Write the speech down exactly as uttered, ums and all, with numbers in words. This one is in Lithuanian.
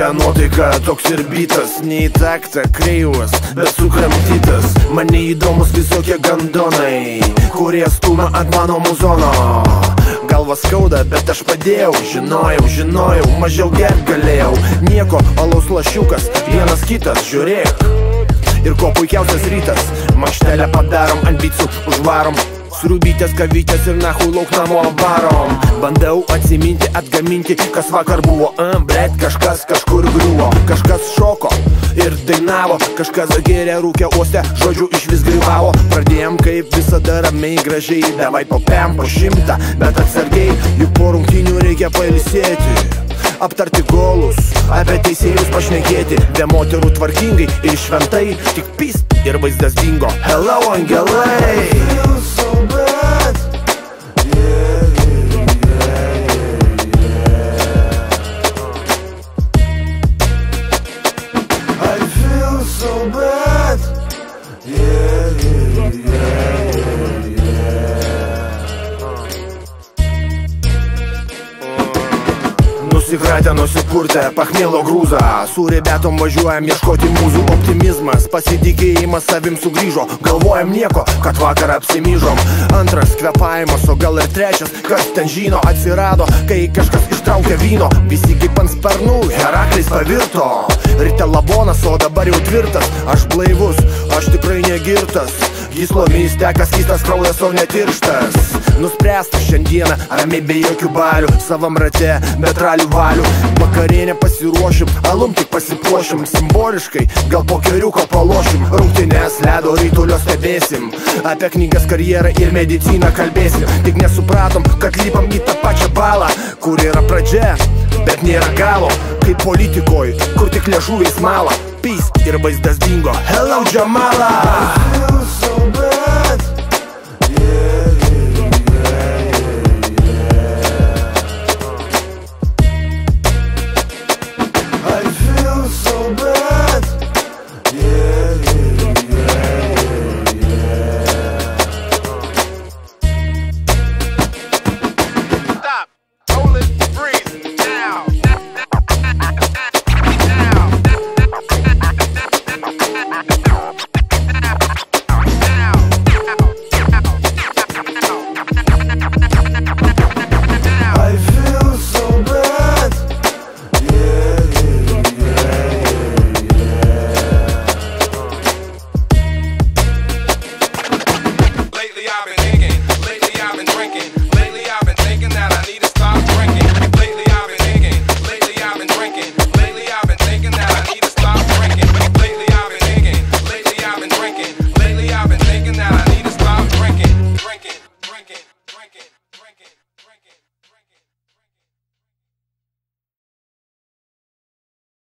tokia nuotaika, toks ir bitas. Nei taktą kreivas, bet sukramtytas. Man neįdomus visokie gandonai, kurie stuma ant mano muzono. Galva skauda, bet aš padėjau. Žinojau, žinojau, mažiau gert galėjau. Nieko, alaus lašiukas, vienas kitas, žiūrėk. Ir ko puikiausias rytas, mankštelę padarom, ant bicų užvarom. Sriubytės, kavytės ir nahui lauk namo varom. Bandau atsiminti, atgaminti, kas vakar buvo. um, Blet, kažkas kažkur griuvo. Kažkas šoko ir dainavo. Kažkas gėrė, rūkė, uostė, žodžių iš vis grįvavo. Pradėjom kaip visada ramiai, gražiai. Davai po pem, po šimtą, bet atsargiai. Juk po rungtynių reikia pailsėti, aptarti golus, apie teisėjus pašnekėti. Be moterų tvarkingai ir šventai. Tik pist ir vaizdas dingo. Hello, angelai! Nusikratę, nusipurtę, pachmielo grūzą. Su rebetom važiuojam ieškoti mūzų. Optimizmas, pasitikėjimas savim sugrįžo. Galvojam nieko, kad vakar apsimyžom. Antras kvepavimas, o gal ir trečias, kas ten žino, atsirado, kai kažkas ištraukė vyno. Visi kaip ant sparnų, Heraklis pavirto. Ryte lavonas, o dabar jau tvirtas. Aš blaivus, aš tikrai negirtas. Gyslomis tekas keistas kraujas, o netirštas. Nuspręsta šiandieną, ramiai be jokių balių. Savam rate, bet ralių valių. Vakarienę pasiruošim, alum tik pasipuošim. Simboliškai, gal po keriuko palošim. Rungtynes ledo rytulio stebėsim. Apie knygas, karjerą ir mediciną kalbėsim. Tik nesupratom, kad lypam į tą pačią balą, kur yra pradžia, bet nėra galo. Kaip politikoj, kur tik liežuviais mala. Pyst ir vaizdas dingo. Hello, Jamala!